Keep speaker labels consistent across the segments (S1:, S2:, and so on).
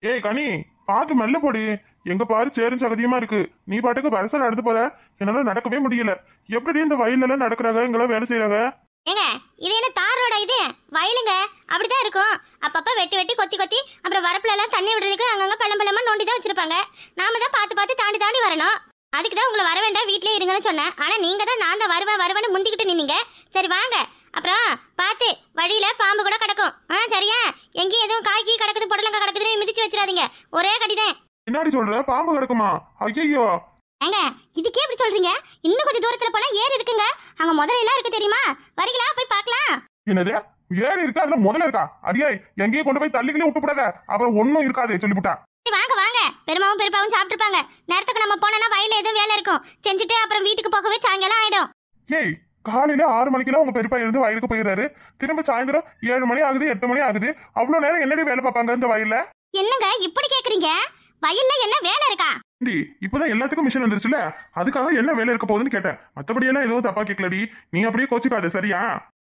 S1: ஏய் கனி, பாத்து மெல்ல போடி. எங்க பாரு சேரும் சகதியமா இருக்கு. நீ பாட்டுக்கு பரச நடந்து போற. என்னால நடக்கவே முடியல. எப்படி இந்த வயல்ல எல்லாம் நடக்கிறாங்க, இங்கெல்லாம் வேலை செய்யறாங்க?
S2: ஏங்க, இது என்ன தார் ரோடா? இது வயலுங்க. அப்படிதான் இருக்கும். அப்பப்ப வெட்டி வெட்டி கொத்தி கொத்தி அப்புறம் வரப்புல எல்லாம் தண்ணி விடுறதுக்கு அங்கங்க பள்ளம் பள்ளமா நோண்டி தான் வச்சிருப்பாங்க. நாம தான் பார்த்து பார்த்து தாண்டி தாண்டி வரணும். அதுக்கு தான் உங்களை வர வேண்டாம், வீட்லயே இருங்கன்னு சொன்னேன். ஆனா நீங்க தான் நான் தான் வருவேன்னு முந்திக்கிட்டு நின்னீங்க. சரி வாங்க. அப்புறம் பார்த்து வழியில பாம்பு கூட கிடக்கும். சரியா? எங்கேயும் எதுவும் காய்கறி கிடக்குது, புடலங்க கிடக்குதுன்னு மிதிச்சு வச்சிடாதீங்க. ஒரே கடிதான்.
S1: பின்னாடி சொல்ற பாம்பு கிடக்குமா? ஐயோ
S2: ஏங்க, இதுக்கே இப்படி சொல்றீங்க? இன்னும் கொஞ்சம் தூரத்துல போனா ஏரி இருக்குங்க. அங்க முதல்ல எல்லாம் இருக்கு தெரியுமா? வரீங்களா? போய் பார்க்கலாம்.
S1: என்னது ஏரி இருக்கா? அதுல முதல்ல இருக்கா? அடியே எங்கேயும் கொண்டு போய் தள்ளிக்கிளே விட்டு போடாத. அப்புறம் ஒன்னும் இருக்காது சொல்லிவிட்டா.
S2: வாங்க வாங்க, பெருமாவும் பெருப்பாவும் சாப்பிட்டுருப்பாங்க. நேரத்துக்கு நம்ம போனா வயல்ல எதுவும் வேலை இருக்கும், செஞ்சுட்டு அப்புறம் வீட்டுக்கு போகவே சாயங்காலம் ஆயிடும்.
S1: ஏய், காலையில 6 மணிக்கெல்லாம் உங்க பெரியப்பா இருந்து வயலுக்கு போயிடுறாரு. திரும்ப சாயந்தரம் 7 மணி ஆகுது, 8 மணி ஆகுது. அவ்வளவு நேரம் என்னடி வேலை பார்ப்பாங்க இந்த வயல்ல?
S2: என்னங்க இப்படி கேக்குறீங்க? வயல்ல என்ன வேலை இருக்கா?
S1: இப்பதான் எல்லாத்துக்கும் மிஷின் வந்துருச்சுல, அதுக்காக என்ன வேலை இருக்க போகுதுன்னு கேட்டேன். மத்தபடி எல்லாம் எதுவும் தப்பா கேட்கலடி. நீ அப்படியே கோச்சிக்காத, சரியா?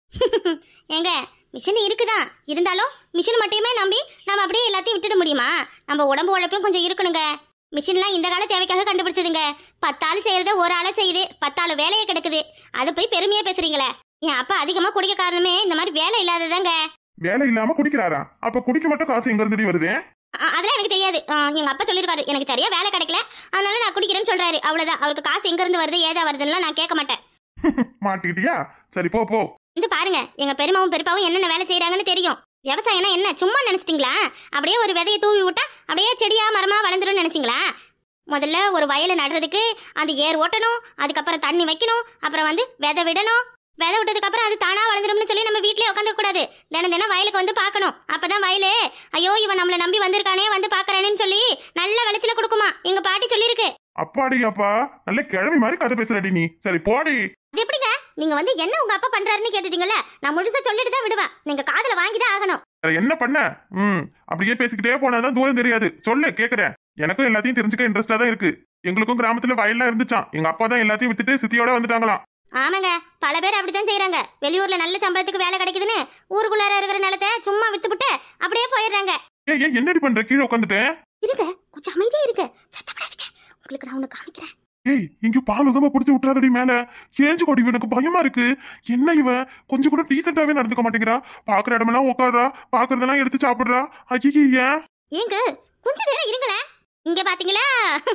S2: ஏங்க, மிஷின் இருக்குதான், இருந்தாலும் மிஷின் மட்டுமே நம்பி நம்ம அப்படியே எல்லாத்தையும் விட்டுட முடியுமா? நம்ம உடம்பு உழைப்பும் கொஞ்சம் இருக்கணுங்க. மிஷின்லாம் இந்த கால தேவைக்காக கண்டுபிடிச்சதுங்க. 10 ஆள் செய்யறத ஒரு ஆளா செய்யுது, 10 ஆள் வேலையே கிடக்குது. அது போய் பெருமையா பேசுறீங்களே. என் அப்பா அதிகமா குடிக்க காரணமே இந்த மாதிரி வேலை இல்லாததாங்க.
S1: வேலை இல்லாம குடிக்கிறாரா? அப்ப குடிக்க மட்டும் காசு எங்க இருந்து வருது?
S2: அதெல்லாம் எனக்கு தெரியாது. எங்க அப்பா சொல்லிருக்காரு, எனக்கு சரியா வேலை கிடைக்கல, அதனால நான் குடிக்கிறேன்னு சொல்றாரு. அவ்வளவுதான். அவருக்கு காசு எங்க இருந்து வருது, ஏதா வருதுன்னு நான் கேட்க மாட்டேன்.
S1: மாட்டிக்கிட்டியா? சரி போ போ.
S2: இது பாருங்க, எங்க பெருமாவும் பெருப்பாவும் என்னென்ன வேலை செய்யறாங்கன்னு தெரியும். விவசாயம்னா என்ன சும்மா நினைச்சிட்டீங்களா? அப்படியே ஒரு விதையை தூவி விட்டா அப்படியே செடியா மரமா வளர்ந்துடும் நினைச்சிங்களா? முதல்ல ஒரு வயலை நடுறதுக்கு அந்த ஏர் ஓட்டணும், அதுக்கப்புறம் தண்ணி வைக்கணும், அப்புறம் விதை விடணும். விதை விட்டதுக்கு அப்புறம் அது தானா வளர்ந்துடும்னு சொல்லி நம்ம வீட்லயே உட்காந்து கூடாது. தினம் தினம் வயலுக்கு வந்து பார்க்கணும். அப்பதான் வயலு ஐயோ இவன் நம்மள நம்பி வந்திருக்கானே, வந்து பாக்குறானேன்னு சொல்லி நல்ல விளைச்சல கொடுக்குமா. எங்க பாட்டி சொல்லிருக்கு.
S1: அப்பாடி அப்பா, நல்ல கிழவி மாதிரி கதை பேசுறடி நீ. சரி போடி.
S2: அது எப்படிங்க? நீங்க என்ன உங்க அப்பா பண்றாருன்னு கேட்டுட்டீங்கல்ல, நான் முழுசா சொல்லிட்டு தான் விடுவேன். நீங்க காதுல வாங்கிதான் ஆகணும்.
S1: என்ன பண்ண? அப்படியே பேசிக்கிட்டே போனாதான் தூரம் தெரியாது. சொல்லு, கேக்குறேன். எனக்கும் எல்லாத்தையும் தெரிஞ்சுக்க இன்ட்ரெஸ்டா தான் இருக்கு. எங்களுக்கும் கிராமத்துல வயல்லாம் இருந்துச்சான். எங்க அப்பா தான் எல்லாத்தையும் வித்துட்டு சித்தியோட வந்துட்டாங்களாம்.
S2: ஆமாங்க, பல பேர் அப்படித்தான் செய்யறாங்க. வெளியூர்ல நல்ல சம்பளத்துக்கு வேலை கிடைக்குதுன்னு ஊருக்குள்ளார இருக்கிற நிலத்தை சும்மா வித்துப்புட்டு அப்படியே போயிடுறாங்க.
S1: ஏய் என்னடி பண்ற? கீழே உட்காந்துட்டேன்.
S2: இருங்க, கொஞ்சம் அமைதியா இருங்க. சத்தப்படாதீங்க. உங்களுக்கு நான் ஒண்ணு காமிக்கிறேன்.
S1: ஏய், இங்க பாலுகமா புடிச்சு விட்டுறாதடி மேல. ஏஞ்சு கொடி, எனக்கு பயமா இருக்கு. என்ன இவன் கொஞ்சம் கூட டீசென்டாவே நடந்துக்க மாட்டேங்கிறா. பாக்குற இடமெல்லாம் உட்காடுறா, பாக்குறதெல்லாம் எடுத்து சாப்பிடுறா. ஐயே
S2: ஏங்க, கொஞ்ச நேரம் இருங்களேன். இங்க பாத்தீங்களா?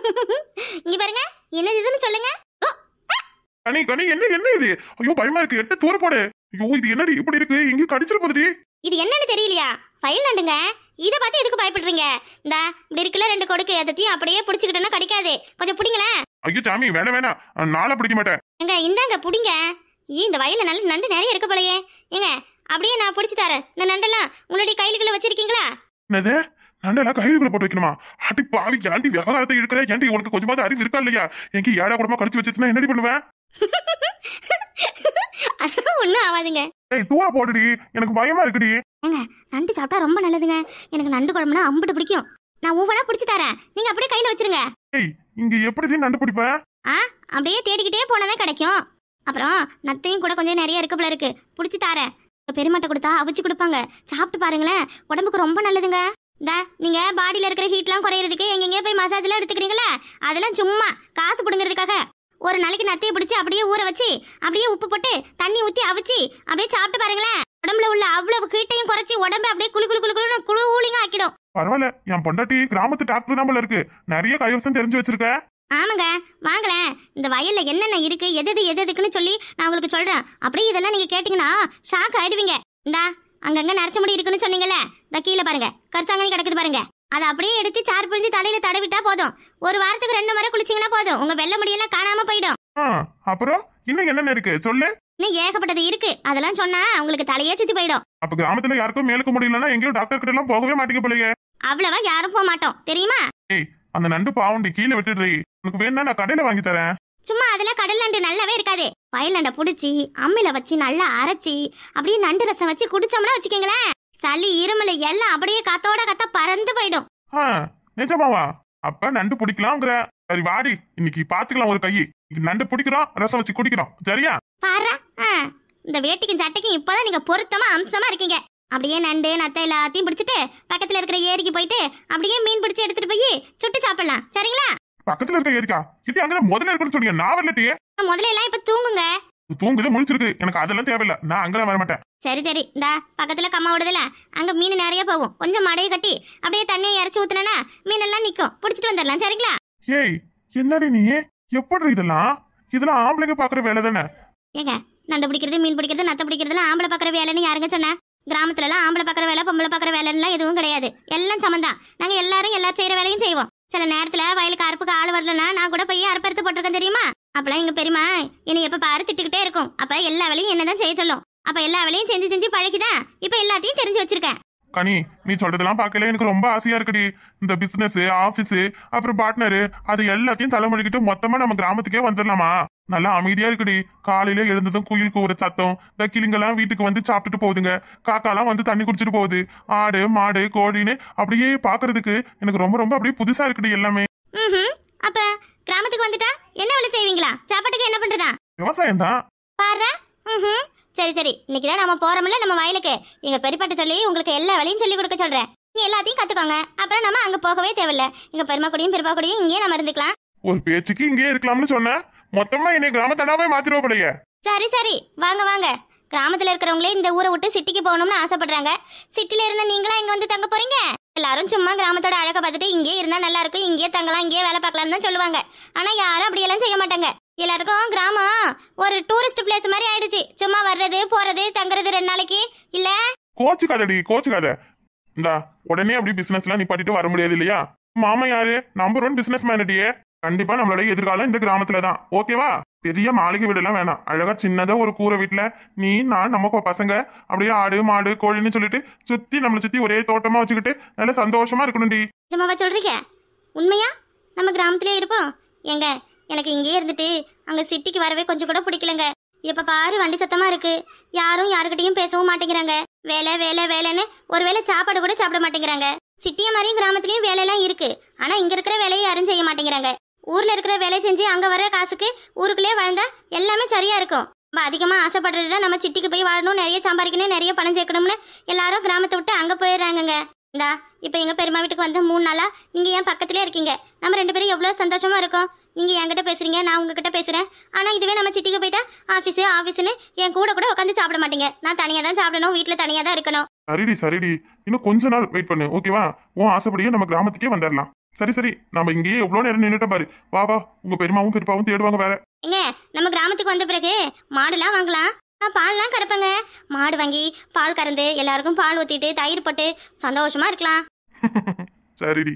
S2: இங்க பாருங்க, என்னது இதுன்னு சொல்லுங்க.
S1: கனி கனி, என்ன என்ன இது? ஐயோ பயமா இருக்கு. எட்ட தூர போடு. ஐயோ இது என்னடி இப்படி இருக்கு? இங்க கடிச்சிட போகுதுடி.
S2: இது என்னன்னு தெரியலையா? ஃபைல் நண்டுங்க. இத பார்த்து எதுக்கு பயப்படுறீங்க? இந்தா இப்படி இருக்குல்ல 2 கொடுக்கு, அதத்தையும் அப்படியே பிடிச்சிக்கிட்டோன்னா கடிக்காது. கொஞ்சம் பிடிங்களேன்.
S1: ஐயோ சாமி, வேணாம். நாளா பிடிக்க மாட்டேன்.
S2: எங்க இந்தாங்க பிடிங்க. இந்த வயல்ல நல்ல நண்டு நிறைய இருக்கு போலயே. ஏங்க அப்படியே நான் பிடிச்சி தரேன். இந்த நண்டெல்லாம் உங்களுடைய கையிலுக்குள்ள வச்சிருக்கீங்களா?
S1: என்னது? நண்டெல்லாம் கையிலுக்குள்ள போட்டு வைக்கணுமா? அடி பாவி, ஏன்டி விவகாரத்தை இருக்கிற? ஏன்டி உனக்கு கொஞ்சமாவது அறிவு இருக்கா இல்லையா? எங்க ஏடா கூடமா கடிச்சு வச்சுச்சுன்னா என்னடி பண்ணுவேன்?
S2: அதெல்லாம் ஒண்ணும் ஆகாதுங்க.
S1: ஏய் தூர போடுடி, எனக்கு பயமா இருக்குடி.
S2: ஏங்க, நண்டு சாப்பிட்டா ரொம்ப நல்லதுங்க. எனக்கு நண்டு குழம்புனா அம்புட்டு பிடிக்கும். நான் ஒவ்வொன்றா பிடிச்சி தரேன், நீங்க அப்படியே கையில வச்சிருங்க.
S1: ஏய், இங்க எப்படி நண்டு பிடிப்ப?
S2: அப்படியே தேடிக்கிட்டே போனதான் கிடைக்கும். அப்புறம் நத்தையும் கூட கொஞ்சம் நிறைய இருக்கு போல இருக்கு, பிடிச்சி தரேன். பெருமாட்டை கொடுத்தா அவிச்சு கொடுப்பாங்க, சாப்பிட்டு பாருங்களேன். உடம்புக்கு ரொம்ப நல்லதுங்க. நீங்க பாடியில இருக்கிற ஹீட்லாம் குறையிறதுக்கு எங்கெங்கே போய் மசாஜ் எல்லாம் எடுத்துக்கிறீங்களா, அதெல்லாம் சும்மா காசு பிடுங்கிறதுக்காக. ஒரு நாளைக்கு நத்தையை பிடிச்சி அப்படியே ஊற வச்சு அப்படியே உப்பு போட்டு தண்ணி ஊத்தி அவிச்சு அப்படியே சாப்பிட்டு பாருங்களேன். உடம்புல உள்ள அவ்வளவு ஹீட்டையும் குறைச்சி உடம்பு அப்படியே குளு குளு குளு குளு கூலிங்கா ஆக்கிடும்.
S1: பரவாயில்ல, என் பொண்டாட்டி கிராமத்து டாக்டர் தான் போல இருக்கு. நிறைய கைவசம் தெரிஞ்சு வச்சிருக்க.
S2: ஆமாங்க, வாங்களேன். இந்த வயல்ல என்னென்ன இருக்கு, எதுக்குன்னு சொல்லி நான் உங்களுக்கு சொல்றேன். அப்படியே இதெல்லாம் நீங்க கேட்டீங்கன்னா ஷாக் ஆயிடுவீங்க. இந்தா அங்கங்க நரைச்ச முடி இருக்குன்னு சொன்னீங்கல்ல, இந்த கீழே பாருங்க கரிசாங்கனி கிடக்குது பாருங்க. அதை அப்படியே எடுத்து சார் புரிஞ்சு தலையில தடவிட்டா போதும். ஒரு வாரத்துக்கு 2 முறை குளிச்சீங்கன்னா போதும், உங்க வெள்ளை முடியெல்லாம் காணாம போயிடும்.
S1: அப்புறம் இன்னும் என்னென்ன இருக்கு சொல்லு.
S2: இன்னும் ஏகப்பட்டது இருக்கு, அதெல்லாம் சொன்னா உங்களுக்கு தலையே சுத்தி போயிடும்.
S1: அப்ப கிராமத்துல யாருக்கும் மேலுக்கு முடியலன்னா எங்கேயும் டாக்டர் கிட்ட எல்லாம் போகவே மாட்டீங்க போலயே.
S2: அவ்வளவா யாரும் போக மாட்டோம் தெரியுமா?
S1: ஏய், அந்த நண்டு பாவண்டி கீழே விட்டுடுறீ. உனக்கு வேணா நான் கடையில வாங்கி தரேன்.
S2: சும்மா அதெல்லாம் கடல் நண்டு நல்லாவே இருக்காது. வயல் நண்டை புடிச்சி அம்மில வச்சு நல்லா அரைச்சி அப்படியே நண்டு ரசம் வச்சு குடிச்சோம்னா வச்சுக்கீங்களேன், சளி இருமலை எல்லாம் அப்படியே கத்தோட கத்த பறந்து போயிடும்.
S1: நிஜமாவா? அப்ப நண்டு பிடிக்கலாம்ங்கிற. சரி வாடி, இன்னைக்கு பாத்துக்கலாம் ஒரு கையை. நண்டு பிடிக்கிறோம், ரசம் வச்சு குடிக்கிறோம், சரியா?
S2: பாரு, இந்த வேட்டிக்கும் சட்டைக்கும் இப்பதான் நீங்க பொருத்தமா அம்சமா இருக்கீங்க. அப்படியே நண்டு நத்தை எல்லாத்தையும் பிடிச்சிட்டு பக்கத்துல இருக்கிற ஏரிக்கு போயிட்டு அப்படியே மீன் பிடிச்சி எடுத்துட்டு போய் சுட்டு சாப்பிடலாம். சரிங்களா?
S1: பக்கத்துல இருக்க ஏரிக்கா இது அங்கதான் முதல்ல இருக்குன்னு சொன்னீங்க. நான் வரலட்டியே.
S2: முதல்ல எல்லாம் இப்ப தூங்குங்க.
S1: தூங்குது முழிச்சிருக்கு. எனக்கு அதெல்லாம் தேவையில்ல. நான் அங்கெல்லாம் வர மாட்டேன்.
S2: சரி சரி, இந்த பக்கத்துல கம்மா விடுதல அங்க மீன் நிறைய போகும். கொஞ்சம் மடையை கட்டி அப்படியே தண்ணியை இறச்சி ஊத்துனா மீன் எல்லாம் நிக்கும். பிடிச்சிட்டு வந்துடலாம். சரிங்களா?
S1: ஏய் என்னடி நீ எப்படி இதெல்லாம் ஆம்பளைங்க பாக்குற வேலை தானே?
S2: ஏங்க, நண்டு பிடிக்கிறது மீன் பிடிக்கிறது நத்தை பிடிக்கிறதுலாம் ஆம்பளை பாக்குற வேலைன்னு யாருங்க சொன்ன? கிராமத்துல எல்லாம் ஆம்பளை பாக்குற வேலை பொம்பளை பாக்குற வேலைன்னு எதுவும் கிடையாது. எல்லாம் சமந்தான். நாங்க எல்லாரும் செய்யற வேலையும் செய்வோம். சில நேரத்துல வயலுக்கு அறுப்புக்கு ஆள் வரலன்னா நான் கூட போய் அறுப்பறுத்து போட்டிருக்கேன் தெரியுமா? அப்பெல்லாம் எங்க பெரியமா என்னை எப்ப பாரு திட்டுக்கிட்டே இருக்கும். அப்ப எல்லா வேலையும் என்னதான் செய்ய சொல்லும். அப்ப எல்லா வேலையும் செஞ்சு செஞ்சு பழகிதான் இப்ப எல்லாத்தையும் தெரிஞ்சு வச்சிருக்கேன்.
S1: கனி நீ சொல்றதெல்லாம் பார்க்கல எனக்கு ரொம்ப ஆசையா இருக்குடி. இந்த பிசினஸ் ஆபீஸ் அப்புறம் பார்ட்னரு அது எல்லாத்தையும் தலைமொழிக்கிட்டு மொத்தமா நம்ம கிராமத்துக்கே வந்துடலாமா? நல்லா அமைதியா இருக்குடி. காலையில எழுந்ததும் குயில் கூற சத்தம், இந்த கிளிங்கெல்லாம் வீட்டுக்கு வந்து சாப்பிட்டுட்டு போகுதுங்க. காக்காலாம் வந்து தண்ணி குடிச்சிட்டு போகுது. ஆடு மாடு கோழின்னு அப்படியே பாக்குறதுக்கு எனக்கு ரொம்ப ரொம்ப அப்படியே புதுசா இருக்குடி எல்லாமே.
S2: அப்ப கிராமத்துக்கு வந்துட்டா என்ன வேலை செய்வீங்களா? சாப்பாட்டுக்கு என்ன பண்றதா?
S1: விவசாயம் தான்.
S2: பாரு. சரி சரி, இன்னைக்குதான் நம்ம போறோம்ல நம்ம வயலுக்கு. எங்க பெரியப்பாட்ட சொல்லி உங்களுக்கு எல்லா வேலையும் சொல்லி கொடுக்க சொல்றேன். நீங்க எல்லாத்தையும் கத்துக்கோங்க. அப்புறம் நம்ம அங்க போகவே தேவையில்ல. எங்க பெருமா கூடயும் பெருப்பா கூடயும் இங்கேயே நம்ம இருந்துக்கலாம்.
S1: ஒரு பேச்சுக்கு இங்கே இருக்கலாம்னு சொன்ன மொத்தமா என்னை கிராமத்தனாவே மாத்திருவோம்.
S2: சரி சரி, வாங்க வாங்க. கிராமத்துல இருக்கிறவங்களே இந்த ஊரை விட்டு சிட்டிக்கு போகணும்னு ஆசைப்படுறாங்க. சிட்டில இருந்த நீங்களா இங்க வந்து தங்க போறீங்க? எல்லாரும் சும்மா கிராமத்தோட அழகை பார்த்துட்டு இங்கே இருந்தா நல்லா இருக்கும், இங்கேயே தங்கலாம், இங்கேயே வேலை பார்க்கலாம்னு தான் சொல்லுவாங்க. ஆனா யாரும் அப்படியெல்லாம் செய்ய மாட்டாங்க. எல்லாருக்கும் கிராமம் ஒரு டூரிஸ்ட் பிளேஸ் மாதிரி ஆயிடுச்சு. சும்மா வர்றது போறது தங்குறது 2 நாளைக்கு இல்ல.
S1: கோச்சுக்காத. இந்தா உடனே அப்படி பிசினஸ் எல்லாம் நிப்பாட்டிட்டு வர முடியாது இல்லையா? மாமா யாரு? நம்பர் 1 பிசினஸ் மேனடியே. கண்டிப்பா நம்மளோட எதிர்காலம் இந்த கிராமத்துலதான். ஓகேவா? பெரிய மாளிகை வீடெல்லாம் வேணாம். அழகா சின்னதா ஒரு கூரை வீட்டுல நீ நான் நம்ம பசங்க அப்படியே ஆடு மாடு கோழின்னு சொல்லிட்டு நம்மளை சுத்தி ஒரே தோட்டமா வச்சுக்கிட்டு நல்ல சந்தோஷமா இருக்கணும்டி.
S2: சும்மாவா சொல்றீங்க? உண்மையா நம்ம கிராமத்திலே இருப்போம். எங்க எனக்கு இங்கேயே இருந்துட்டு அங்க சிட்டிக்கு வரவே கொஞ்சம் கூட பிடிக்கலங்க. எப்ப பாரு வண்டி சத்தமா இருக்கு. யாரும் யாருக்கிட்டையும் பேசவும் மாட்டேங்கிறாங்க. வேலை வேலை வேலைன்னு ஒருவேளை சாப்பாடு கூட சாப்பிட மாட்டேங்கிறாங்க. சிட்டிய மாதிரியும் கிராமத்துலயும் வேலையெல்லாம் இருக்கு. ஆனா இங்க இருக்கிற வேலையை யாரும் செய்ய மாட்டேங்கிறாங்க. ஊர்ல இருக்கிற வேலை செஞ்சு அங்க வர காசுக்கு ஊருக்குள்ளே வாழ்ந்தா எல்லாமே சரியா இருக்கும். நம்ம அதிகமா ஆசைப்படுறதுதான் நம்ம சிட்டிக்கு போய் வாழணும், நிறைய சம்பாதிக்கணும், நிறைய பணம் சேர்க்கணும்னு எல்லாரும் கிராமத்தை விட்டு அங்க போயிடுறாங்கங்க. இந்தா இப்ப எங்க பெரியம்மா வீட்டுக்கு வந்த 3 நாளா நீங்க என் பக்கத்திலே இருக்கீங்க. நம்ம 2 பேரும் எவ்வளவு சந்தோஷமா இருக்கோம். நீங்க என்கிட்ட பேசுறீங்க, நான் உங்ககிட்ட பேசுறேன். ஆனா இதுவே நம்ம சிட்டிக்கு போயிட்டா ஆபீஸ்னு என் கூட உட்காந்து சாப்பிட மாட்டீங்க. நான் தனியா தான் சாப்பிடணும், வீட்டுல தனியா தான் இருக்கணும்.
S1: சரிடி இன்னும் கொஞ்ச நாள் வெயிட் பண்ணு. ஓகேவா? உன் ஆசைப்படியே நம்ம கிராமத்துக்கே வந்துடலாம். சரி நம்ம இங்கேயே எவ்வளவு நேரம் நின்றுட்ட பாரு. வா உங்க பெரியமாவும் பெரியப்பாவும் தேடுவாங்க வேற.
S2: எங்க நம்ம கிராமத்துக்கு வந்த பிறகு மாடுலாம் வாங்கலாம். நான் பால்லாம் கறப்பேங்க. மாடு வாங்கி பால் கறந்து எல்லாருக்கும் பால் ஊத்திட்டு தயிர் போட்டு சந்தோஷமா இருக்கலாம்.
S1: சரிடி.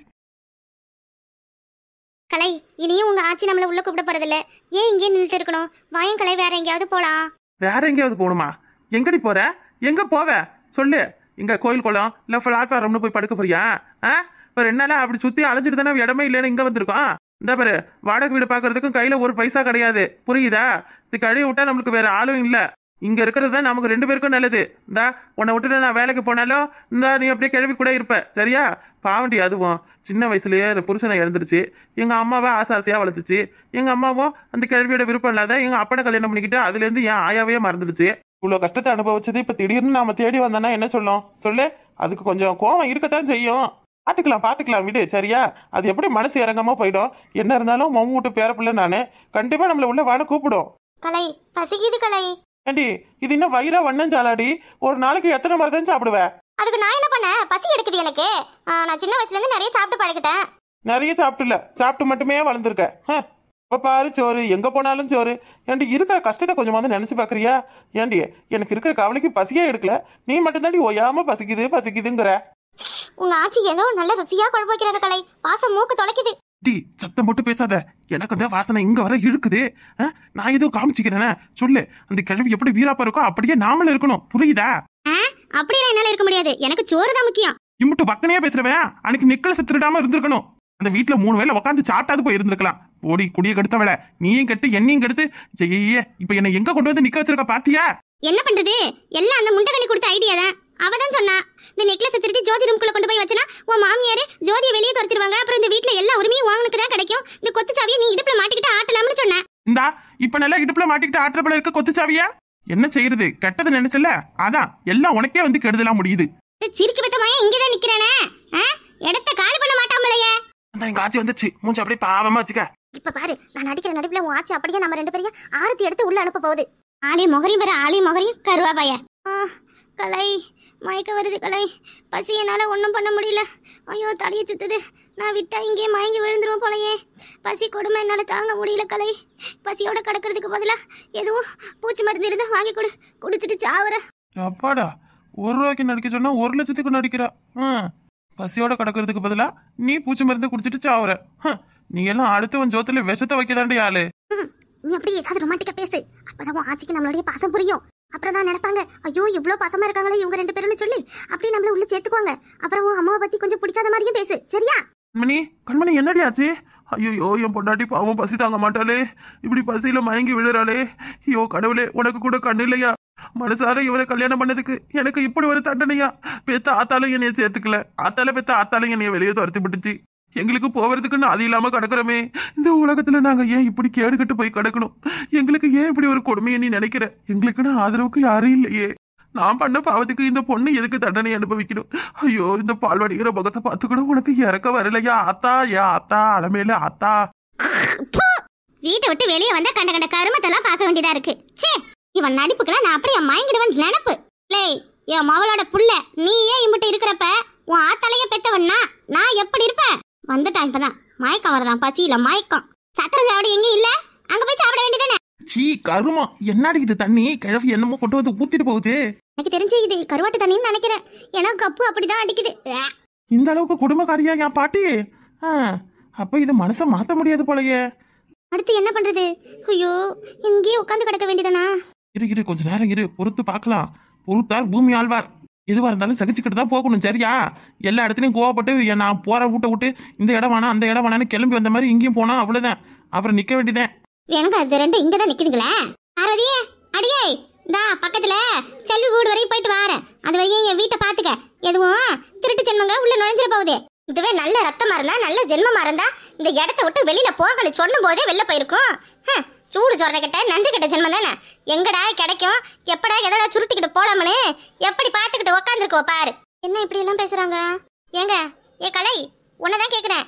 S2: கலை, இனியும் உங்க ஆச்சி நம்மள உள்ள கூப்பிட போறதில்ல. ஏன் இங்கே நின்றுட்டு இருக்கணும்? வாயும் கலை, வேற எங்கேயாவது போலாம்.
S3: வேற எங்கேயாவது போகணுமா? எங்கடி போற? எங்க போவ சொல்லு. இங்க கோயில் குளம் இல்ல பிளாட்ஃபார்ம்னு போய் படுக்க போறியா? இப்ப 2 நாளா அப்படி சுத்தி அலைஞ்சிட்டு தானே இடமே இல்லைன்னு இங்க வந்திருக்கோம். இந்த பாரு, வாடகை வீடு பாக்குறதுக்கும் கையில ஒரு பைசா கிடையாது. புரியுதா? இது கழுவி விட்டா நம்மளுக்கு வேற ஆளும் இல்ல. இங்க இருக்கிறது தான் நமக்கு 2 பேருக்கும் நல்லது. இந்தா உன்னை விட்டுட்டு நான் வேலைக்கு போனாலும் இந்தா நீ அப்படியே கிளவி கூட இருப்ப. சரியா? பாவண்டி அதுவும் சின்ன வயசுலயே புருஷனை இழந்துருச்சு. எங்க அம்மாவை ஆசையா வளர்த்துச்சு. எங்க அம்மாவும் அந்த கிழவியோட விருப்பம் இல்லாத எங்க அப்பனை கல்யாணம் பண்ணிக்கிட்டு அதுல இருந்து என் ஆயாவே மறந்துடுச்சு. இவ்வளவு கஷ்டத்தை அனுபவிச்சது இப்ப திடீர்னு நாம தேடி வந்தோன்னா என்ன சொல்லும் சொல்லு? அதுக்கு கொஞ்சம் கோவம் இருக்கத்தான் செய்யும். பாத்துக்கலாம் விடு. சரியா? அது எப்படி மனசு இறங்காம போயிடும். என்ன இருந்தாலும் மம்மு விட்டு பேரப்பிள்ள நானு. கண்டிப்பா நம்மள உள்ள வான கூப்பிடும்.
S2: கலை பசிக்குது கலை.
S3: ஏண்டி இது இன்னும் வயிறா வண்ணம் சாலாடி. ஒரு நாளைக்கு எத்தனை மாதிரி தான் சாப்பிடுவ?
S2: அதுக்கு நான் என்ன பண்ண? பசி எடுக்குது எனக்கு. நான் சின்ன வயசுல இருந்து நிறைய சாப்பிட்டு பழகிட்டேன்.
S3: நிறைய சாப்பிட்டு மட்டுமே வளர்ந்துருக்க. இப்ப பாரு சோறு, எங்க போனாலும் சோறு. ஏண்டி இருக்கிற கஷ்டத்தை கொஞ்சமாவது நினைச்சு பாக்குறியா? ஏண்டி எனக்கு இருக்கிற கவலைக்கு பசியே எடுக்கல. நீ மட்டும் தாண்டி ஓயாம பசிக்குதுங்கிற.
S2: உங்க ஆச்சி ஏதோ நல்ல ருசியா குழம்பு வைக்கிறாங்க கலை. வாசம் மூக்கு தொலைக்குது.
S3: டி சத்தம் போட்டு பேசாத. எனக்கு அந்த வாசனை இங்க வர இழுக்குது. நான் ஏதோ காமிச்சிக்கிறேன்னு சொல்லு. அந்த கிழவி எப்படி வீராப்பா இருக்கோ அப்படியே நாமளும் இருக்கணும். புரியுதா?
S2: அப்படியே என்னால இருக்க முடியாது. எனக்கு சோறு தான் முக்கியம்.
S3: இம்முட்டு பக்கனையா பேசுறவன் அன்னைக்கு நெக்லஸ் திருடாம இருந்திருக்கணும். அந்த வீட்டுல 3 வேளை உட்காந்து சாப்பிட்டாது போய் இருந்திருக்கலாம். ஓடி குடிய கெடுத்தவள நீயும் கெட்டு என்னையும் கெடுத்து இப்ப என்ன எங்க கொண்டு வந்து நிக்க வச்சிருக்க பாத்தியா?
S2: என்ன பண்றது? எல்லாம் அந்த முண்டகனி கொடுத்த ஐடியா தான். அவதான் சொன்னா இந்த நெக்லஸ் திருடி ஜோதி ரூம்குள்ள கொண்டு போய் வச்சனா உன் மாமியாரு ஜோதியை வெளியே துரத்திடுவாங்க. அப்புறம் இந்த வீட்டுல எல்லா உரிமையும் உனக்கு தான் கிடைக்கும். இந்த கொத்து சாவியை நீ இடுப்புல மாட்டிக்கிட்டு ஆட்டலாம்னு சொன்ன.
S3: இந்தா இப்ப நல்லா இடுப்புல மாட்டிக்கிட்டு ஆட்டுறப்பல இருக்க கொத்து சாவியா? என்ன செய்யறது, கெட்டது நினைச்சல, அதான் எல்லாம் உனக்கே வந்து கெடுதலாம் முடியுது.
S2: சிரிக்கு பத்தமாயே இங்கதான் நிக்கிறேனே, இடத்த காலி பண்ண மாட்டாமலையே.
S3: அந்த எங்க ஆச்சி வந்துச்சு, மூஞ்சி அப்படியே பாவமா வச்சுக்க.
S2: இப்ப பாரு, நான் நடிக்கிற நடிப்புல உன் ஆச்சி அப்படியே நம்ம 2 பேரையும் ஆரத்தி எடுத்து உள்ள அனுப்ப போகுது. ஆளி மொகரையும் வேற, ஆளி மொகரையும் கருவாபாய. கலை, மயக்க வருது கலை, பசி என்னால ஒன்றும் பண்ண முடியல. ஐயோ தலையை சுத்துது, நான் விட்டா இங்கே மயங்கி விழுந்துருவோம் போலயே. பசி கொடுமை என்னால தாங்க முடியல கலை. பசியோட கிடக்கிறதுக்கு பதிலா எதுவும் பூச்சி மருந்து இருந்தா வாங்கி கொடு, குடிச்சிட்டு சாவற.
S3: அப்பாடா, 1 ரூபாய்க்கு நடிக்க சொன்னா 1 லட்சத்துக்கு நடிக்கிறா. பசியோட கிடக்கிறதுக்கு பதிலா நீ பூச்சி மருந்து குடிச்சிட்டு சாவுற. நீ எல்லாம் அடுத்தவன் ஜோத்துல விஷத்தை வைக்கதாண்டி ஆளு.
S2: நீ அப்படி ஏதாவது ரொமான்டிக்கா பேசு, அப்பதான் உன் ஆச்சிக்கு நம்மளுடைய பாசம் புரியும். அப்புறம் தான் நினைப்பாங்க, ஐயோ இவ்வளவு பாசமா இருக்காங்களே இவங்க 2 பேரும்னு சொல்லி அப்படியே நம்மள உள்ள சேர்த்துக்குவாங்க. அப்புறம் உன் அம்மாவை பத்தி கொஞ்சம் பிடிக்காத மாதிரியும் பேசு, சரியா?
S3: கண்மணி என்னடி ஆச்சு? ஐயோ, என் பொண்டாட்டி பாவம் பசி தாங்க மாட்டாளே, இப்படி பசியில மயங்கி விழுறாளே. ஐயோ கடவுளே, உனக்கு கூட கண்ணு இல்லையா? மனசார இவரை கல்யாணம் பண்ணதுக்கு எனக்கு இப்படி ஒரு தண்டனையா? பெத்த ஆத்தாலும் என்னைய சேர்த்துக்கல, ஆத்தால பெத்த ஆத்தாலும் என்னைய வெளியே துரத்தி விட்டுச்சு. எங்களுக்கு போவதுக்குன்னு அது இல்லாம கிடக்குறமே. இந்த உலகத்துல நாங்க ஏன் இப்படி கேடுகட்டு போய் கிடக்கணும்? எங்களுக்கு ஏன் இப்படி ஒரு கொடுமையை நீ நினைக்கிற? எங்களுக்குன்னு ஆதரவுக்கு யாரும் இல்லையே. நான் பண்ண பாவத்துக்கு இந்த பொண்ணு எதுக்கு தண்டனை அனுபவிக்கணும்? ஐயோ, இந்த பால் வடிகிற முகத்தை பார்த்து கூட உனக்கு இறக்க வரலையா ஆத்தா? ஆத்தா அலமேல ஆத்தா.
S2: வீட்டை விட்டு வெளியே வந்தா கண்ட கண்ட கருமத்தெல்லாம் பார்க்க வேண்டியதா இருக்கு. சே, இவன் நடிப்புக்கெல்லாம் நான் அப்படியே மயங்கிடுவன் நினப்பு. லேய், என் மவளோட புள்ள நீ ஏன் இம்பிட்டு இருக்கிறப்ப உன் ஆத்தாலையே பெத்தவன்னா நான் எப்படி இருப்பேன்? வந்துட்டான் இப்பதான், மயக்கம் வரதான், பசியில மயக்கம். சத்திரம் சாவடி எங்க இல்ல, அங்க போய் சாப்பிட வேண்டியதானே.
S3: சீ கருமா, என்னடி இது தண்ணி? கிழவி என்னமோ கொண்டு வந்து ஊத்திட்டு போகுது.
S2: எனக்கு தெரிஞ்சு இது கருவாட்டு தண்ணின்னு நினைக்கிறேன், ஏன்னா கப்பு அப்படிதான் அடிக்குது.
S3: இந்த அளவுக்கு குடும்பக்காரியா என் பாட்டி? அப்ப இதை மனசை மாத்த முடியாது போலயே.
S2: அடுத்து என்ன பண்றது? ஐயோ, இங்கேயே உட்காந்து கிடக்க வேண்டியதானா?
S3: இரு கொஞ்ச நேரம் இரு, பொறுத்து பார்க்கலாம். பொறுத்தார் பூமி ஆழ்வார். எதுவா இருந்தாலும் சகிச்சுக்கிட்டு தான் போகணும், சரியா? எல்லா இடத்துலயும் கோவப்பட்டு நான் போற வீட்டை விட்டு இந்த இடம் வேணா அந்த இடம் வேணான்னு கிளம்பி வந்த மாதிரி இங்கேயும் போனா அவ்வளவுதான், அப்புறம் நிக்க வேண்டியதேன்.
S2: எனக்கு அது 2 இங்கதான் நிக்குதுங்களா? பார்வதி, அடியே இந்தா பக்கத்துல செல்வி வீடு வரையும் போயிட்டு வாரேன். அது வரையும் என் வீட்டை பாத்துக்க. எதுவும் திருட்டு ஜென்மங்க உள்ள நுழைஞ்சிட போகுது. இதுவே நல்ல ரத்தமா இருந்தா, நல்ல ஜென்மமா இருந்தா இந்த இடத்த விட்டு வெளியில போகணும் சொல்லும் போதே வெளில போயிருக்கும். சூடு சொல்ற கிட்ட நன்றி கிட்ட ஜென்மம் தானே. எங்கடா கிடைக்கும், எப்படா எதடா சுருட்டிக்கிட்டு போலாமனு எப்படி பாத்துக்கிட்டு உக்காந்துருக்கோ பாரு. என்ன இப்படி எல்லாம் பேசுறாங்க? ஏங்க ஏ கலை, உன்னதான் கேக்குறேன்.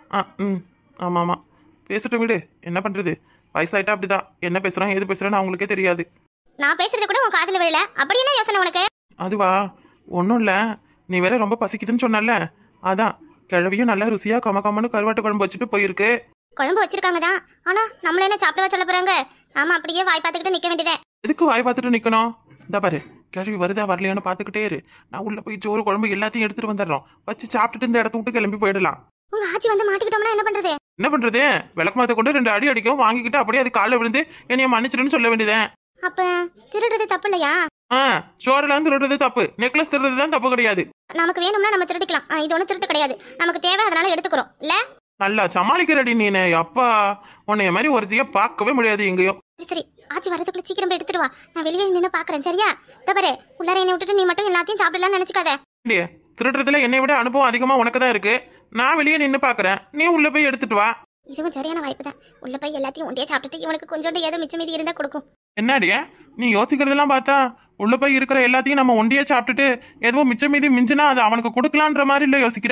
S3: ஆமா ஆமா, பேசட்டும் விடு, என்ன பண்றது? வயசாயிட்டா அப்படிதான், என்ன பேசுறான் ஏது பேசுறான்னு அவங்களுக்கே தெரியாது.
S2: நான் பேசுறது கூட உன் காதுல விழல, அப்படி என்ன யோசனை உனக்கு?
S3: அதுவா, ஒன்றும் இல்லை. நீ வேற ரொம்ப பசிக்குதுன்னு சொன்னல, அதான் கிழவியும் நல்லா ருசியா கமன்னு கருவாட்டு குழம்பு வச்சுட்டு போயிருக்கு.
S2: குழம்பு வச்சிருக்காங்க தான், ஆனா நம்மள என்ன சாப்பிடவா சொல்ல போறாங்க? ஆமா, அப்படியே வாய் பார்த்துக்கிட்டு நிக்க வேண்டியதே.
S3: எதுக்கு வாய் பார்த்துட்டு நிக்கணும்? இந்த பாரு, கிழவி வருதா வரலையான்னு பார்த்துக்கிட்டே இரு. நான் உள்ள போய் சோறு குழம்பு எல்லாத்தையும் எடுத்துட்டு வந்துடுறோம், வச்சு சாப்பிட்டுட்டு இந்த இடத்த விட்டு கிளம்பி போயிடலாம்.
S2: உங்க ஆச்சி வந்து மாட்டிக்கிட்டோம்னா என்ன பண்றது?
S3: என்ன பண்றது? விளக்கு மாத்த கொண்டு 2 அடி அடிக்கும், வாங்கிக்கிட்டு அப்படியே அது காலில் விழுந்து என்னைய மன்னிச்சிடுன்னு சொல்ல வேண்டியதேன்.
S2: அப்ப திருடுறது தப்பு இல்லையா?
S3: சோரெல்லாம் திருடுறது தப்பு, நெக்லஸ் திருடுறது தான் தப்பு கிடையாது.
S2: நமக்கு வேணும்னா நம்ம திருடிக்கலாம், இது ஒன்றும் திருட்டு கிடையாது. நமக்கு தேவை, அதனால எடுத்துக்கிறோம் இல்ல.
S3: நல்லா சமாளிக்கிறடி நீனு. அப்பா, உன்னைய மாதிரி ஒருத்தைய பார்க்கவே முடியாது எங்கேயும்.
S2: சரி, ஆச்சி வரதுக்குள்ள சீக்கிரம் போய் எடுத்துட்டு வா, நான் வெளியே நின்று பாக்குறேன், சரியா? தவறு உள்ளார என்னை விட்டுட்டு நீ மட்டும் எல்லாத்தையும் சாப்பிடலாம்னு நினைச்சுக்காத.
S3: இல்லையே, திருடுறதுல என்னை விட அனுபவம் அதிகமா உனக்கு தான் இருக்கு. நான் வெளியே நின்று பாக்குறேன், நீ உள்ள போய் எடுத்துட்டு வா.
S2: இதுவும் சரியான வாய்ப்பு தான். உள்ள போய் எல்லாத்தையும் ஒண்டியா சாப்பிட்டுட்டு இவனுக்கு கொஞ்சோண்டு ஏதோ மிச்சம் மீதி இருந்தா கொடுக்கும்.
S3: என்னடியா நீ யோசிக்கிறதெல்லாம் பார்த்தா உள்ள போய் இருக்கிற எல்லாத்தையும் நம்ம ஒண்டியே சாப்பிட்டுட்டு எதுவும் மிச்சம் மீதி மிஞ்சினா அது அவனுக்கு கொடுக்கலான்ற மாதிரி இல்ல யோசிக்கிற?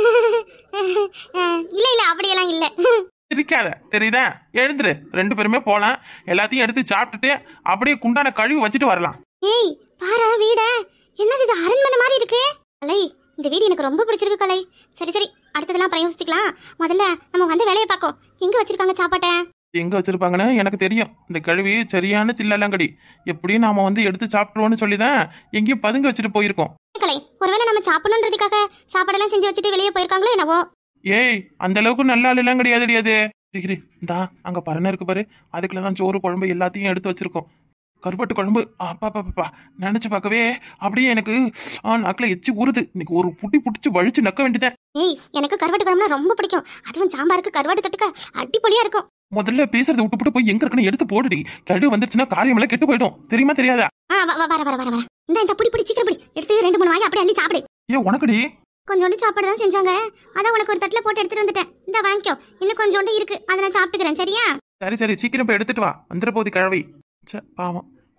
S2: இல்ல இல்ல, அப்படியெல்லாம் இல்ல.
S3: இருக்காத, தெரியுதா? எழுந்துரு, 2 பேருமே போலாம், எல்லாத்தையும் எடுத்து சாப்பிட்டுட்டு அப்படியே குண்டான கழுவி வச்சுட்டு வரலாம்.
S2: ஏய் பாரு, வீட என்னது இது, அரண்மனை மாதிரி இருக்கு. கலை, இந்த வீடு எனக்கு ரொம்ப பிடிச்சிருக்கு கலை. சரி சரி, அடுத்ததெல்லாம் பிரயோசிச்சுக்கலாம். முதல்ல நம்ம வந்து வேலையை பார்க்கும். எங்க வச்சிருக்காங்க சாப்பாட்டை?
S3: எங்க வச்சிருப்பாங்கன்னு எனக்கு தெரியும். இந்த கழுவி சரியான தில்லலாங்கடி, எப்படியும் நாம வந்து எடுத்து சாப்பிட்டுருவோம்னு சொல்லிதான் எங்கேயும் பதுங்க வச்சுட்டு போயிருக்கோம்.
S2: கலை, ஒருவேளை நம்ம சாப்பிடணுன்றதுக்காக சாப்பாடெல்லாம் செஞ்சு வச்சுட்டு வெளியே போயிருக்காங்களோ என்னவோ.
S3: ஏய், அந்த அளவுக்கு நல்ல ஆளுலாம் கிடையாது. இந்தா அங்க பரணை இருக்கு பாரு, அதுக்குள்ளதான் சோறு குழம்பு எல்லாத்தையும் எடுத்து வச்சிருக்கோம். கருவாட்டு குழம்பு, அப்பா நினைச்சு பார்க்கவே அப்படியே எனக்கு நாக்குல எச்சி ஊறுது. இன்னைக்கு ஒரு புட்டி புடிச்சு வழிச்சு நக்க வேண்டியதேன்.
S2: ஏய், எனக்கு கருவாட்டு குழம்புனா ரொம்ப பிடிக்கும். அதுவும் சாம்பாருக்கு கருவாட்டு தொட்டுக்க அடிப்பொலியா இருக்கும்.
S3: முதல்ல பேசுறதை விட்டு போய் எங்க இருக்குன்னு எடுத்து போடுடி. கழுவு வந்துருச்சுன்னா காரியம் எல்லாம் கெட்டு போயிடும், தெரியுமா தெரியாதா?
S2: வர இந்த புடி சீக்கிரம் புடி, எடுத்து 2 3 வாங்கி அப்படியே அள்ளி சாப்பிடு.
S3: ஏன் உனக்குடி?
S2: கொஞ்சோண்டு சாப்பாடு தான் செஞ்சாங்க, அதான் உனக்கு ஒரு தட்டுல போட்டு எடுத்துட்டு வந்துட்டேன். இந்த வாங்கிக்கோ, இன்னும் கொஞ்சோண்டு இருக்கு, அதை நான் சாப்பிட்டுக்கிறேன், சரியா?
S3: சரி சீக்கிரம் போய் எடுத்துட்டு வா, வந்துட போகுது கிழவி. பாவம்,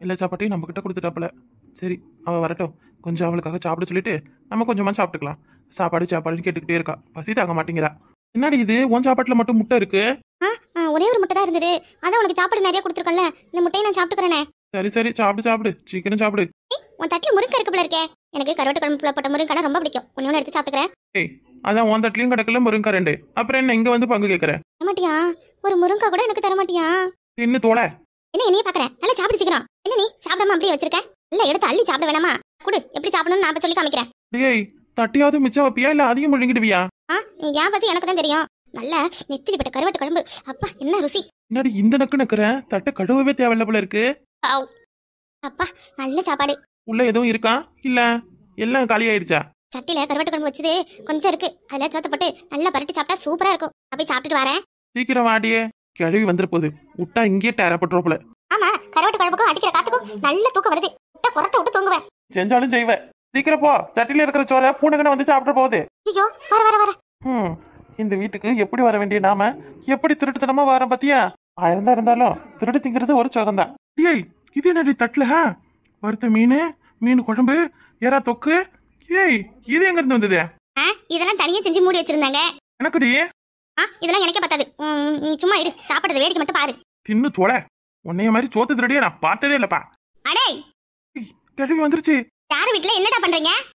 S3: எல்லா சாப்பாட்டையும் நம்ம கிட்ட கொடுத்துட்டாப்புல. சரி, அவ வரட்டும். கொஞ்சம் அவளுக்காக சாப்பிட சொல்லிட்டு நம்ம கொஞ்சமா சாப்பிட்டுக்கலாம். சாப்பாடுன்னு கேட்டுக்கிட்டே இருக்கா. பசி தாங்க மாட்டேங்கிறா. என்னடி இது, உன் சாப்பாட்டுல மட்டும் முட்டை இருக்கு?
S2: ஒரே ஒரு முட்டை தான் இருந்தது. அதான் உனக்கு சாப்பாடு நிறைய கொடுத்துருக்கல, இந்த முட்டையை நான் சாப்பிட்டுக்கிறேனே.
S3: சரி சாப்பிடு, சீக்கிரம் சாப்பிடு.
S2: உன் தட்டுல முருங்கை இருக்கு போல இருக்கே. எனக்கு கருவாட்டு குழம்புல போட்ட முருங்கை ரொம்ப பிடிக்கும். ஒன்னு எடுத்து சாப்பிட்டுக்கிறேன்.
S3: ஏய், அதான் உன் தட்டுலயும் கிடக்கல முருங்கா 2. அப்புறம் என்ன இங்க வந்து பங்கு கேட்கற?
S2: தரமாட்டியா? ஒரு முருங்கா கூட எனக்கு தரமாட்டியா?
S3: இன்னும் தோலை
S2: என்ன என்னைய பாக்குறேன்? நல்லா சாப்பிடு சீக்கிரம். என்ன நீ சாப்பிடாம அப்படியே வச்சிருக்க? இல்ல எடுத்து அள்ளி சாப்பிட வேணாமா? குடு, எப்படி சாப்பிடணும்னு நான் சொல்லி காமிக்கிறேன்.
S3: டேய், தட்டியாவது மிச்சம் வைப்பியா இல்ல அதிகம் முழுங்கிடுவியா?
S2: நீ ஏன் பத்தி எனக்கு தான் தெரியும். நல்ல நெத்திரிப்பட்ட கருவாட்டு குழம்பு. அப்பா என்ன ருசி.
S3: என்னடி இந்த நக்கு நக்குற? தட்டை கழுவவே தேவையில்ல போல இருக்கு.
S2: அப்பா நல்ல சாப்பாடு.
S3: உள்ள எதுவும் இருக்கா இல்ல எல்லாம் காலி ஆயிடுச்சா?
S2: சட்டில கருவாட்டு குழம்பு வச்சது கொஞ்சம் இருக்கு. அதுல சோத்த போட்டு நல்லா பரட்டி சாப்பிட்டா சூப்பரா இருக்கும். அப்படியே சாப்பிட்டுட்டு வரேன்.
S3: சீக்கிரம் வாடியே, கிழவி வந்துட போகுது. விட்டா இங்கேயே டேரப்பட்டுருப்போல.
S2: ஆமா, கருவாட்டு குழம்புக்கும் அடிக்கிற காத்துக்கும் நல்ல தூக்கம் வருது. விட்டா கொரட்டை விட்டு தூங்குவேன்.
S3: செஞ்சாலும் செய்வேன். சீக்கிரம் போ, சட்டில இருக்கிற சோற பூனைகனை வந்து சாப்பிட போகுது.
S2: ஐயோ, வர
S3: இந்த வீட்டுக்கு எப்படி வர வேண்டிய நாம எப்படி திருட்டுத்தனமா வரோம் பாத்தியா? 1000 தான் இருந்தாலும் திருடு திங்கிறது ஒரு சுகம்தான். ஏய், இது என்னடி தட்டுல வறுத்த மீன் குழம்பு, எறா தொக்கு. ஏய், இது எங்க இருந்து வந்தது?
S2: இதெல்லாம் தனியா செஞ்சு மூடி வச்சிருந்தாங்க.
S3: எனக்குடி
S2: இதெல்லாம் எனக்கே பத்தாது. நீ சும்மா இரு, சாப்பிடுறது வேடிக்கை மட்டும் பாரு.
S3: தின்னு தோலை. உன்னைய மாதிரி சோத்து திருடியே நான் பார்த்ததே இல்லப்பா.
S2: அடே,
S3: கிழவி வந்துருச்சு.
S2: யாரு வீட்டுல என்னடா பண்றீங்க?